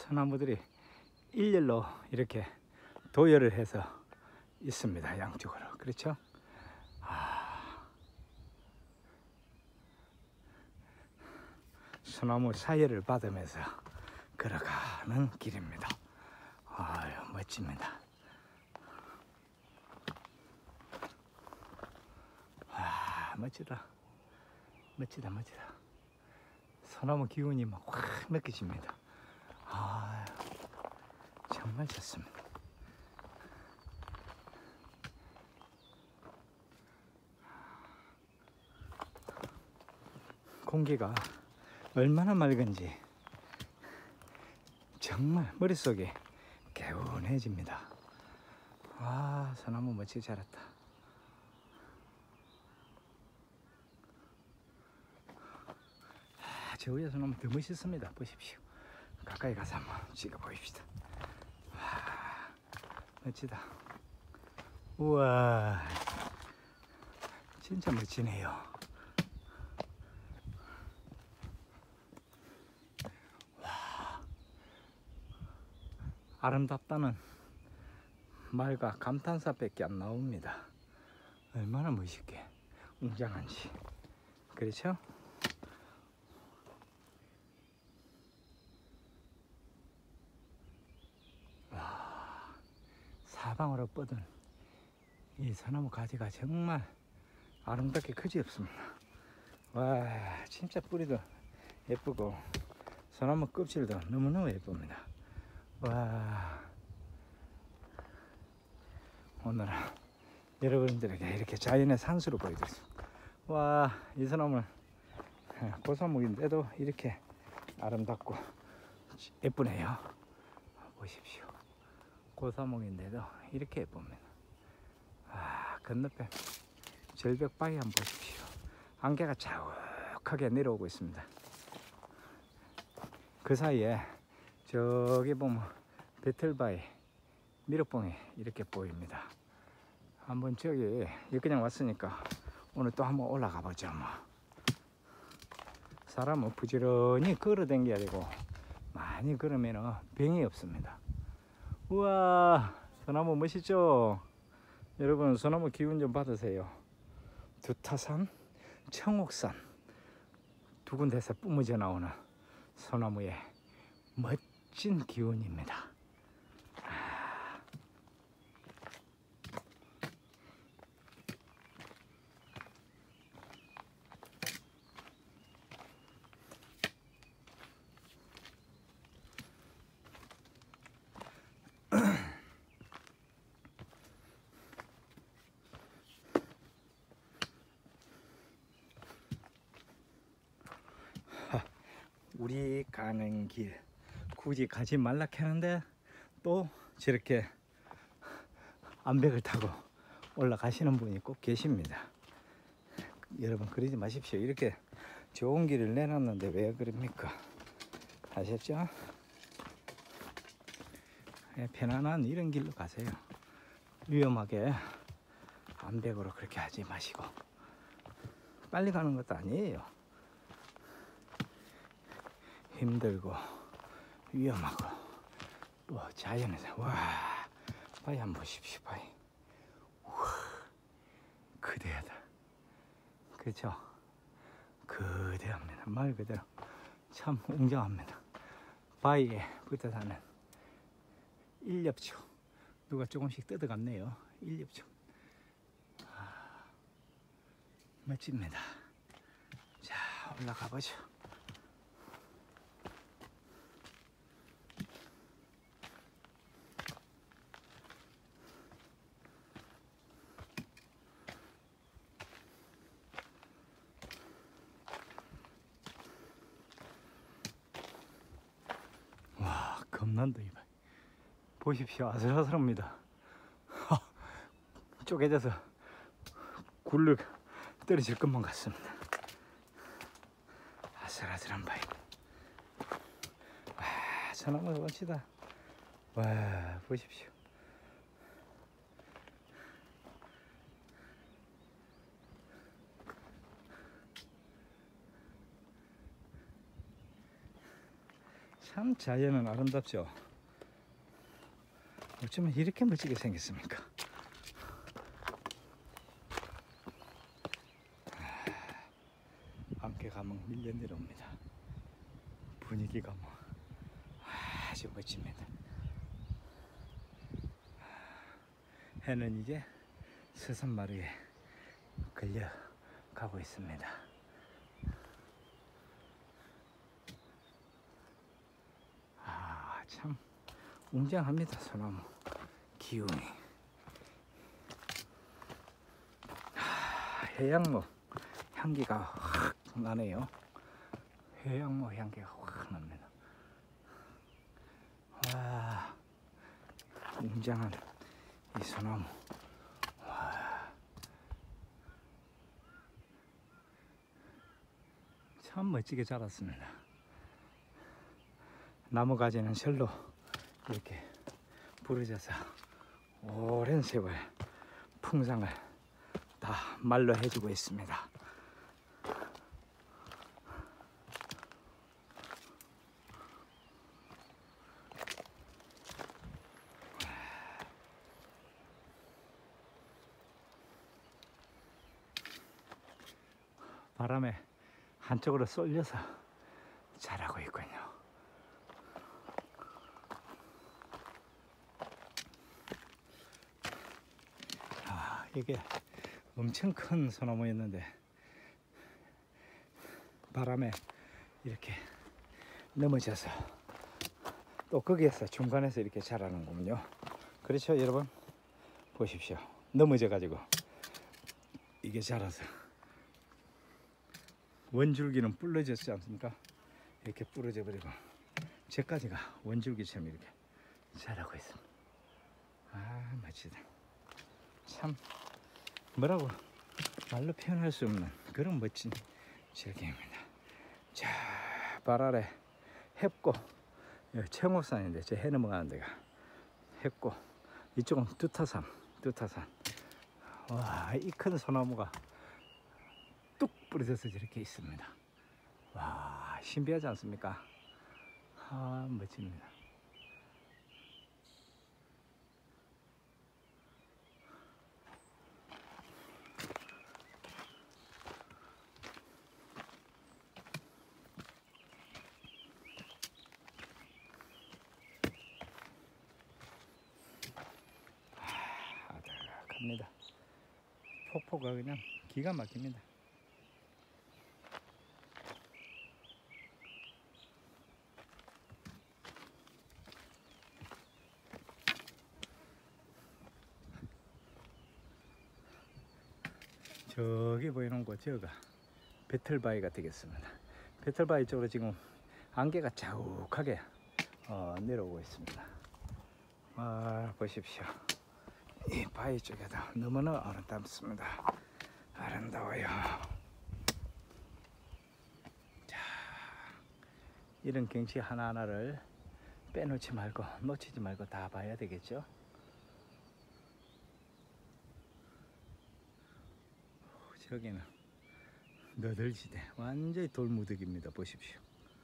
소나무들이 일렬로 이렇게 도열을 해서 있습니다. 양쪽으로. 그렇죠? 소나무 사이를 받으면서 걸어가는 길입니다. 아유, 멋집니다. 와, 멋지다. 멋지다, 멋지다. 소나무 기운이 막 확 느껴집니다. 아, 정말 좋습니다. 공기가 얼마나 맑은지 정말 머릿속에 개운해집니다. 아, 소나무 멋지게 자랐다. 저 위에 소나무 더 멋있습니다. 보십시오. 가까이 가서 한번 찍어 보입시다. 와, 멋지다. 우와, 진짜 멋지네요. 와, 아름답다는 말과 감탄사밖에 안 나옵니다. 얼마나 멋있게 웅장한지. 그렇죠? 사방으로 뻗은 이 소나무 가지가 정말 아름답게 크지 없습니다. 와, 진짜 뿌리도 예쁘고 소나무 껍질도 너무너무 예쁩니다. 와, 오늘은 여러분들에게 이렇게 자연의 산수를 보여드렸습니다. 와, 이 소나무는 고사목인데도 이렇게 아름답고 예쁘네요. 보십시오. 고사목인데도 이렇게 예쁩니다. 아, 건너편 절벽바위 한번 보십시오. 안개가 자욱하게 내려오고 있습니다. 그 사이에 저기 보면 배틀바위 미륵봉이 이렇게 보입니다. 한번 저기 그냥 왔으니까 오늘 또 한번 올라가 보죠. 뭐 사람은 부지런히 걸어 다녀야 되고 많이 걸으면 병이 없습니다. 우와, 소나무 멋있죠? 여러분, 소나무 기운 좀 받으세요. 두타산, 청옥산 두 군데서 뿜어져 나오는 소나무의 멋진 기운입니다. 우리 가는 길 굳이 가지 말라 하는데 또 저렇게 암벽을 타고 올라가시는 분이 꼭 계십니다. 여러분, 그러지 마십시오. 이렇게 좋은 길을 내놨는데 왜 그럽니까? 아셨죠? 편안한 이런 길로 가세요. 위험하게 암벽으로 그렇게 하지 마시고. 빨리 가는 것도 아니에요. 힘들고 위험하고 또 자연에서, 와, 바위 한번 보십시오. 바위, 우와, 그대하다. 그렇죠? 그대합니다. 말 그대로 참 웅장합니다. 바위에 붙어 사는 일엽초, 누가 조금씩 뜯어갔네요. 일엽초. 멋집니다. 자, 올라가 보죠. 겁난다. 이봐, 보십시오. 아슬아슬합니다. 쪼개져서 굴러 떨어질 것만 같습니다. 아슬아슬한 바위. 와, 소나무 멋지다. 와, 보십시오. 참 자연은 아름답죠. 어쩌면 이렇게 멋지게 생겼습니까? 안개가 막 밀려 내려옵니다. 분위기가 뭐 아주 멋집니다. 해는 이제 서산마루에 걸려가고 있습니다. 아, 참 웅장합니다. 소나무 기운이. 해양목 향기가 확 나네요. 해양목 향기가 확 납니다. 와, 웅장한 이 소나무. 와, 참 멋지게 자랐습니다. 나무 가지는 절로 이렇게 부러져서 오랜 세월 풍상을 다 말로 해주고 있습니다. 바람에 한쪽으로 쏠려서 자라고 있군요. 아, 이게 엄청 큰 소나무였는데 바람에 이렇게 넘어져서 또 거기에서 중간에서 이렇게 자라는군요. 그렇죠, 여러분? 보십시오. 넘어져 가지고 이게 자라서 원줄기는 부러졌지 않습니까? 이렇게 부러져 버리고 저까지가 원줄기처럼 이렇게 자라고 있습니다. 아, 멋지다. 참 뭐라고 말로 표현할 수 없는 그런 멋진 절경입니다. 자, 발 아래 heb고, 청옥산인데 저 해 넘어가는 데가 heb고, 이쪽은 두타산. 와, 이 큰 소나무가 뚝 부러져서 저렇게 있습니다. 와, 신비하지 않습니까? 아, 멋집니다. 아득합니다. 폭포가 그냥 기가 막힙니다. 저기 보이는 곳 저가 배틀바위가 되겠습니다. 배틀바위 쪽으로 지금 안개가 자욱하게 내려오고 있습니다. 아, 보십시오. 이 바위 쪽에도 너무나 아름답습니다. 아름다워요. 자, 이런 경치 하나하나를 빼놓지 말고 놓치지 말고 다 봐야 되겠죠. 저기는 너덜지대, 완전히 돌무더기입니다. 보십시오.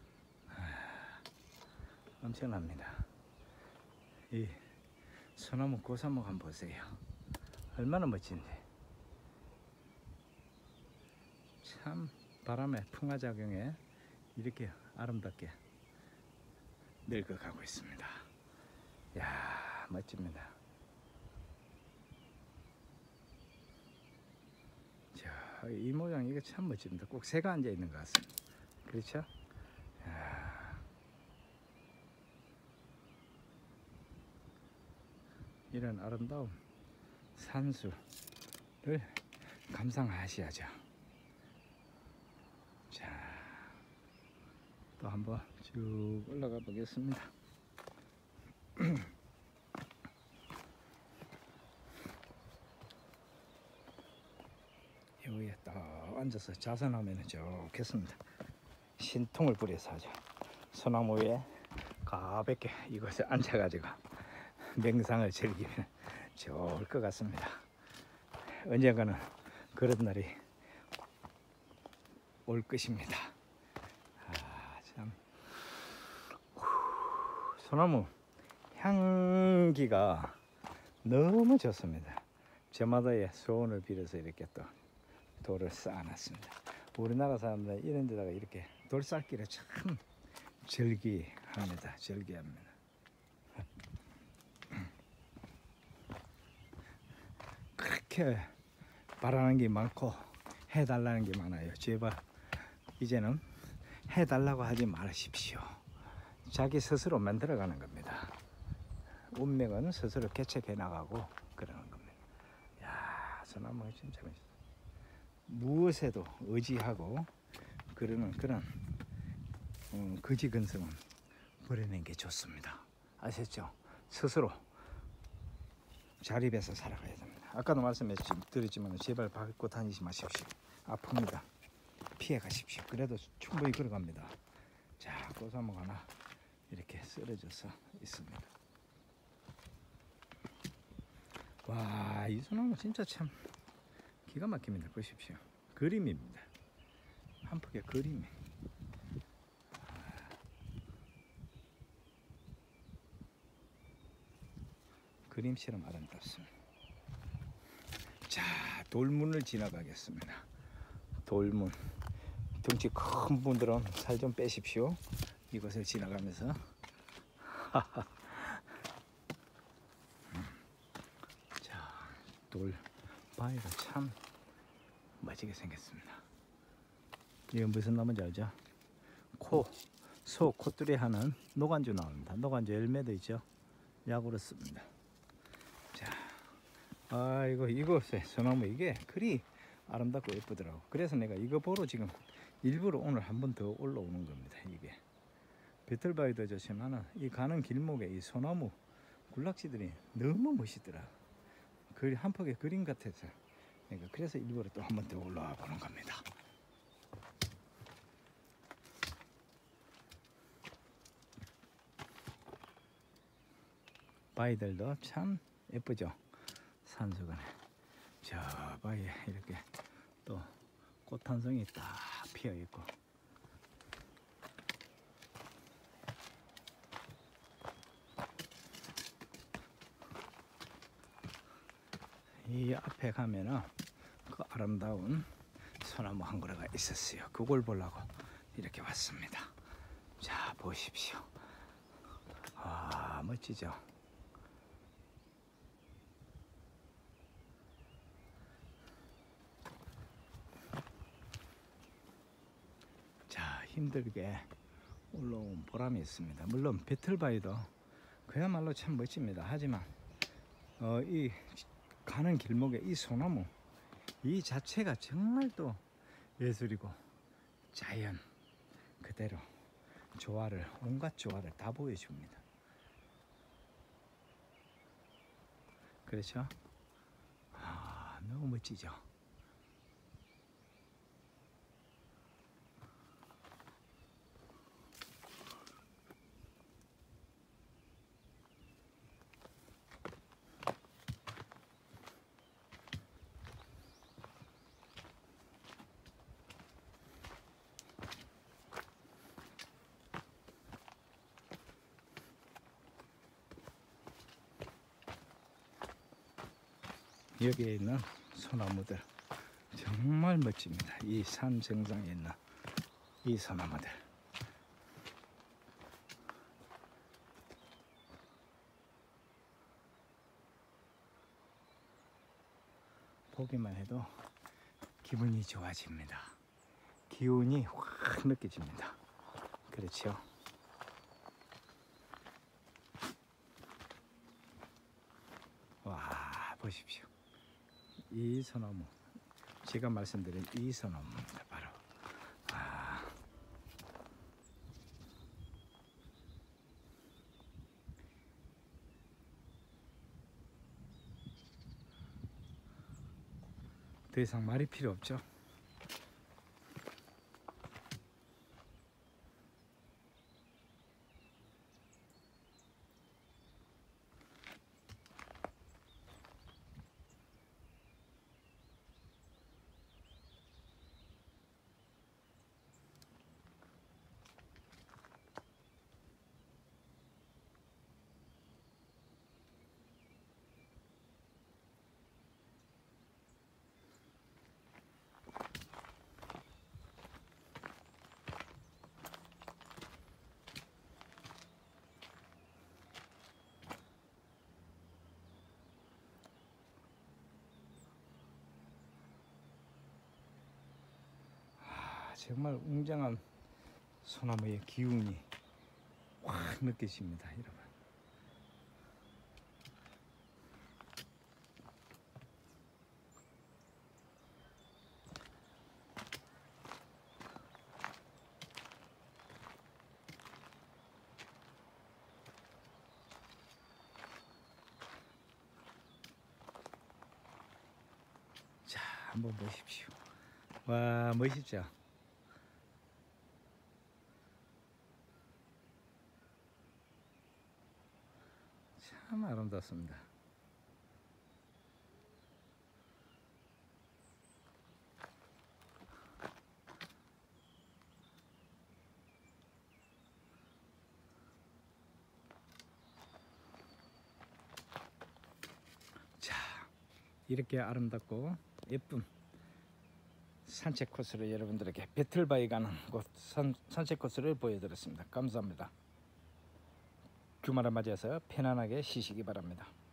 엄청납니다. 이 소나무 고사목 한번 보세요. 얼마나 멋진지. 참 바람의 풍화작용에 이렇게 아름답게 늙어가고 있습니다. 이야, 멋집니다. 자, 이 모양 이거 참 멋집니다. 꼭 새가 앉아 있는 것 같습니다. 그렇죠? 이야, 이런 아름다운 산수를 감상하셔야죠. 자, 또 한번 쭉 올라가 보겠습니다. 여기에 딱 앉아서 자선하면 좋겠습니다. 신통을 부려서 하죠. 소나무 위에 가볍게 이곳에 앉아가지고 명상을 즐기면 좋을 것 같습니다. 언젠가는 그런 날이 올 것입니다. 아, 참 소나무 향기가 너무 좋습니다. 저마다의 소원을 빌어서 이렇게 또 돌을 쌓아놨습니다. 우리나라 사람들은 이런 데다가 이렇게 돌 쌓기를 참 즐기합니다. 그렇게 바라는 게 많고 해달라는 게 많아요. 제발 이제는 해달라고 하지 마십시오. 자기 스스로 만들어가는 겁니다. 운명은 스스로 개척해 나가고 그러는 겁니다. 야, 소나무가 진짜 멋있어. 무엇에도 의지하고 그러는 그런 거지근성은 버리는 게 좋습니다. 아셨죠? 스스로 자립해서 살아가야 됩니다. 아까도 말씀드렸지만 제발 밟고 다니지 마십시오. 아픕니다. 피해 가십시오. 그래도 충분히 걸어갑니다. 자, 꽃사목 하나 이렇게 쓰러져서 있습니다. 와, 이 소나무 진짜 참 기가 막힙니다. 보십시오. 그림입니다. 한 폭의 그림이. 그림처럼 아름답습니다. 자, 돌문을 지나가겠습니다. 돌문. 덩치 큰 분들은 살 좀 빼십시오. 이곳을 지나가면서. 자, 돌 바위가 참 멋지게 생겼습니다. 이건 무슨 나무인지 알죠? 소 코뚜리 하는 노간주 나옵니다. 노간주 열매도 있죠. 약으로 씁니다. 자, 아이고, 이곳에 소나무 이게 그리 아름답고 예쁘더라고. 그래서 내가 이거 보러 지금 일부러 오늘 한 번 더 올라오는 겁니다. 이게 배틀바위도 좋지만은 이 가는 길목에 이 소나무 군락지들이 너무 멋있더라. 그 한 폭의 그림 같아서 내가 그래서 일부러 또 한 번 더 올라와 보는 겁니다. 바위들도 참 예쁘죠. 산수간에 저 바위에 이렇게 또 꽃 한 송이 딱 피어 있고, 이 앞에 가면은 그 아름다운 소나무 한 그루가 있었어요. 그걸 보려고 이렇게 왔습니다. 자, 보십시오. 아, 멋지죠. 자, 힘들게 올라온 보람이 있습니다. 물론 배틀바위도 그야말로 참 멋집니다. 하지만 이 가는 길목에 이 소나무 이 자체가 정말 또 예술이고 자연 그대로 조화를, 온갖 조화를 다 보여줍니다. 그렇죠? 아, 너무 멋지죠. 여기에 있는 소나무들 정말 멋집니다. 이 산 정상에 있는 이 소나무들. 보기만 해도 기분이 좋아집니다. 기운이 확 느껴집니다. 그렇죠? 와, 보십시오. 이 소나무, 제가 말씀드린 이 소나무입니다. 바로. 아, 더 이상 말이 필요 없죠. 정말 웅장한 소나무의 기운이 확 느껴집니다, 여러분. 자, 한번 보십시오. 와, 멋있죠? 참 아름답습니다. 자, 이렇게 아름답고 예쁜 산책 코스를 여러분들에게 배틀바위 가는 곳 산책 코스를 보여드렸습니다. 감사합니다. 주말을 맞이해서 편안하게 쉬시기 바랍니다.